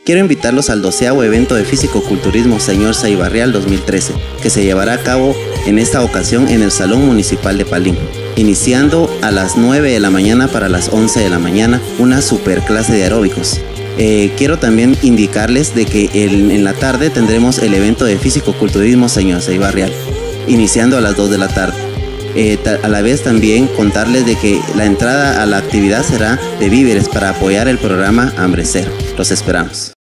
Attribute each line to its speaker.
Speaker 1: Quiero invitarlos al 12º evento de Físico-Culturismo Señor Saibarrial 2013, que se llevará a cabo en esta ocasión en el Salón Municipal de Palín, iniciando a las 9 de la mañana para las 11 de la mañana, una super clase de aeróbicos. Quiero también indicarles de que en la tarde tendremos el evento de Físico-Culturismo Señor Saibarrial, iniciando a las 2 de la tarde. A la vez también contarles de que la entrada a la actividad será de víveres para apoyar el programa Hambre Cero. Los esperamos.